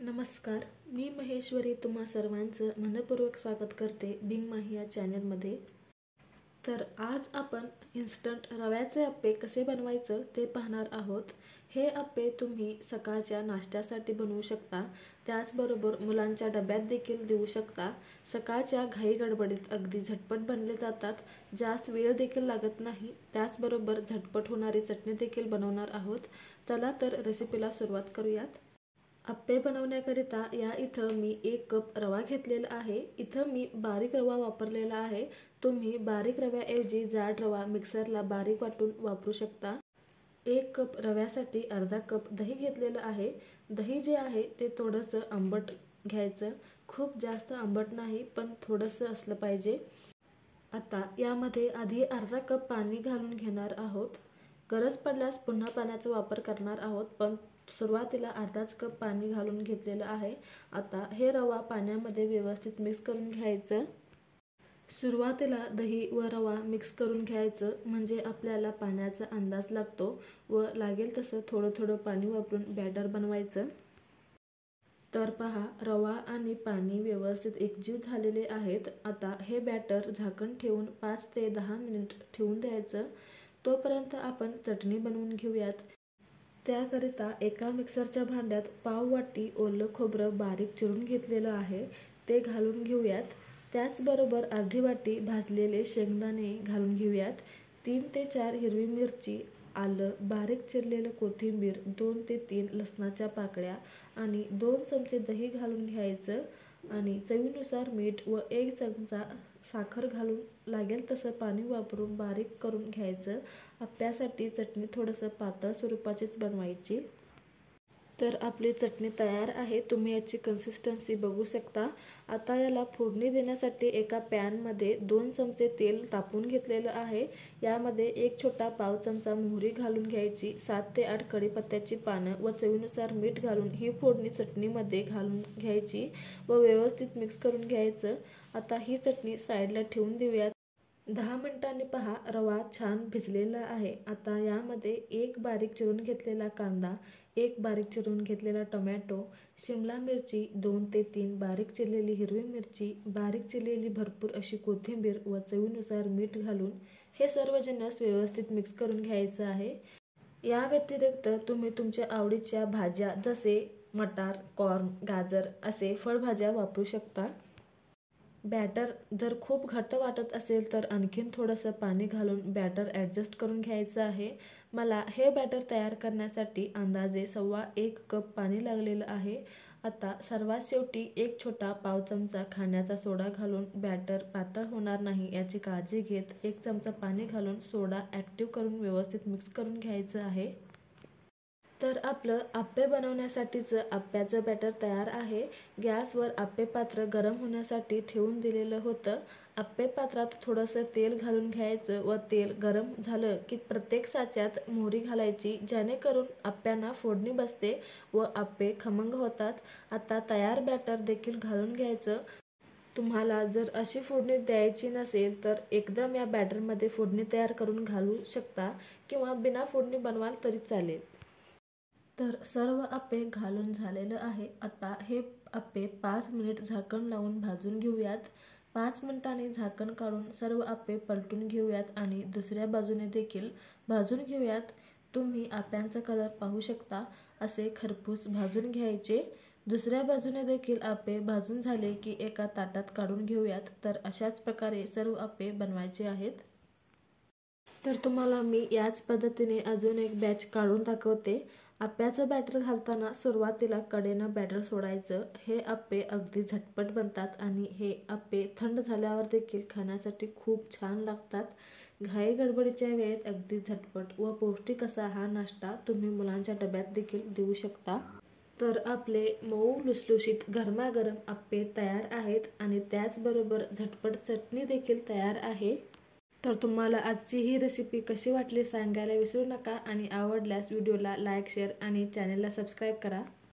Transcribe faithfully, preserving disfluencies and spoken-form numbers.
नमस्कार, मी महेश्वरी तुम्हा सर्वांचं मनपूर्वक स्वागत करते बिंग माही या चॅनलमध्ये। तर आज आपण इन्स्टंट रव्याचे अप्पे कसे बनवायचं ते पाहणार आहोत। हे अप्पे तुम्ही सकाळच्या नाश्त्यासाठी बनवू शकता, त्याचबरोबर मुलांच्या डब्यात देखील देऊ शकता। सकाळच्या घाई गडबडीत अगदी झटपट बनले जातात, जास्त वेळ देखील लागत नाही, त्याचबरोबर झटपट होणारी चटणी देखील बनवणार आहोत। चला तर रेसिपीला सुरुवात करूयात। अप्पे बनवण्याकरिता या इथं मी एक कप रवा घेतलेला आहे। इथं मी बारीक रवा वापरलेला आहे। तुम्ही बारीक रव्याऐवजी जाड रवा मिक्सरला बारीक वाटून वापरू शकता। एक कप रव्यासाठी अर्धा कप दही घेतलेलं आहे। दही जे आहे ते थोडंसं आंबट घ्यायचं, खूप जास्त आंबट नाही पण थोडंसं असलं पाहिजे। आता यामध्ये आधी अर्धा कप पाणी घालून घेणार आहोत। गरज पडल्यास पुन्हा पाण्याचा वापर करणार आहोत, पण सुरुवातीला अर्धाच कप पाणी घालून घेतलेलं आहे। आता हे रवा पाण्यामध्ये व्यवस्थित मिक्स करून घ्यायचं। सुरुवातीला दही व रवा मिक्स करून घ्यायचं, म्हणजे आपल्याला पाण्याचा अंदाज लागतो व लागेल तसं थोडं थोडं पाणी वापरून बॅटर बनवायचं। तर पहा, रवा आणि पाणी व्यवस्थित एकजीव झालेले आहेत। आता हे बॅटर झाकण ठेवून पाच ते दहा मिनिट ठेवून द्यायचं। तोपर्यंत आपण चटणी बनवून घेऊयात। त्याकरिता एका मिक्सरच्या भांड्यात पाव वाटी ओलं खोबरं बारीक चिरून घेतलेलं आहे, ते घालून घेऊयात। त्याचबरोबर अर्धी वाटी भाजलेले शेंगदाणे घालून घेऊयात। तीन ते चार हिरवी मिरची, आलं, बारीक चिरलेलं कोथिंबीर, दोन ते तीन लसणाच्या पाकळ्या आणि दोन चमचे दही घालून घ्यायचं आणि चवीनुसार मीठ व एक चमचा साखर घालून लागेल तसं पाणी वापरून बारीक करून घ्यायचं। अप्प्यासाठी चटणी थोडंसं पातळ स्वरूपाचीच बनवायची। तर आपली चटणी तयार आहे, तुम्ही याची कन्सिस्टन्सी बघू शकता। आता याला फोडणी देण्यासाठी एका पॅनमध्ये दोन चमचे तेल तापवून घेतलेलं आहे। यामध्ये एक छोटा पाव चमचा मोहरी घालून घ्यायची, सात ते आठ कढीपत्त्याची पानं व चवीनुसार मीठ घालून ही फोडणी चटणीमध्ये घालून घ्यायची व व्यवस्थित मिक्स करून घ्यायचं। आता ही चटणी साईडला ठेवून देऊयात। दहा मिनिटांनी पहा, रवा छान भिजलेला आहे। आता यामध्ये एक बारीक चिरून घेतलेला कांदा, एक बारीक चिरून घेतलेला टोमॅटो, शिमला मिरची, दोन ते तीन बारीक चिरलेली हिरवी मिरची, बारीक चिरलेली भरपूर अशी कोथिंबीर व चवीनुसार मीठ घालून हे सर्व जिन्नस व्यवस्थित मिक्स करून घ्यायचं आहे। या व्यतिरिक्त तुम्ही तुमच्या आवडीच्या भाज्या जसे मटार, कॉर्न, गाजर असे फळभाज्या वापरू शकता। बॅटर जर खूप घट्ट वाटत असेल तर आणखीन थोडंसं पाणी घालून बॅटर ॲडजस्ट करून घ्यायचं आहे। मला हे बॅटर तयार करण्यासाठी अंदाजे सव्वा एक कप पाणी लागलेलं आहे। आता सर्वात शेवटी एक छोटा पाव चमचा खाण्याचा सोडा घालून बॅटर पातळ होणार नाही याची काळजी घेत एक चमचा पाणी घालून सोडा ॲक्टिव्ह करून व्यवस्थित मिक्स करून घ्यायचं आहे। तर आपलं अप्पे बनवण्यासाठीचं अप्प्याचं बॅटर तयार आहे। गॅसवर अप्पे पात्र गरम होण्यासाठी ठेवून दिलेलं होतं। अप्पे पात्रात थोडंसं तेल घालून घ्यायचं व तेल गरम झालं की प्रत्येक साच्यात मोहरी घालायची, जेणेकरून अप्प्यांना फोडणी बसते व अप्पे खमंग होतात। आता तयार बॅटर देखील घालून घ्यायचं। तुम्हाला जर अशी फोडणी द्यायची नसेल तर एकदम या बॅटरमध्ये फोडणी तयार करून घालू शकता किंवा बिना फोडणी बनवाल तरी चालेल। तर सर्व अप्पे घालून झालेलं आहे। आता हे अप्पे पाच मिनिट झाकण लावून भाजून घेऊयात। पाच मिनिटांनी झाकण काढून सर्व अप्पे पलटून घेऊयात आणि दुसऱ्या बाजूने देखील भाजून घेऊयात। तुम्ही अप्प्यांचा कलर पाहू शकता, असे खरपूस भाजून घ्यायचे। दुसऱ्या बाजूने देखील अप्पे भाजून झाले की एका ताटात काढून घेऊयात। तर अशाच प्रकारे सर्व अप्पे बनवायचे आहेत। तर तुम्हाला मी याच पद्धतीने अजून एक बॅच काढून दाखवते। अप्प्याचं बॅटर घालताना सुरुवातीला कडेनं बॅटर सोडायचं। हे अप्पे अगदी झटपट बनतात आणि हे अप्पे थंड झाल्यावर देखील खाण्यासाठी खूप छान लागतात। घाई गडबडीच्या वेळेत अगदी झटपट व पौष्टिक असा हा नाश्ता तुम्ही मुलांच्या डब्यात देखील देऊ शकता। तर आपले मऊ लुसलुशीत गरमागरम अप्पे तयार आहेत आणि त्याचबरोबर झटपट चटणी देखील तयार आहे। तर तुम्हाला आजची ही रेसिपी कशी वाटली सांगायला विसरू नका आणि आवडल्यास व्हिडिओला लाईक, शेअर आणि चॅनलला सबस्क्राईब करा।